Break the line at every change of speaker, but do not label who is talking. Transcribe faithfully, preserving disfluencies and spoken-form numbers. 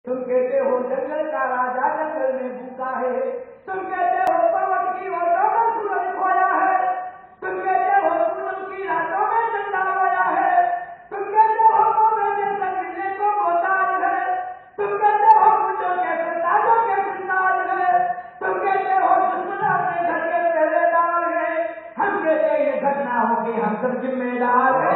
तुम कहते हो जंगल का राजा जंगल में भूखा है, तुम कहते हो पर्वत की ओटों में सूरज खोया है, तुम कहते हो पूनम की रातों में चंदा रोया है, तुम कहते हो मोमे जैसे मिलने को मोहताज है, तुम कहते हो कुंजों के फसादों के फसाद है, तुम कहते हो दुश्मन अपने घर के पहरेदार है, हम कहते ये घटना होगी हम सब जिम्मेदार है।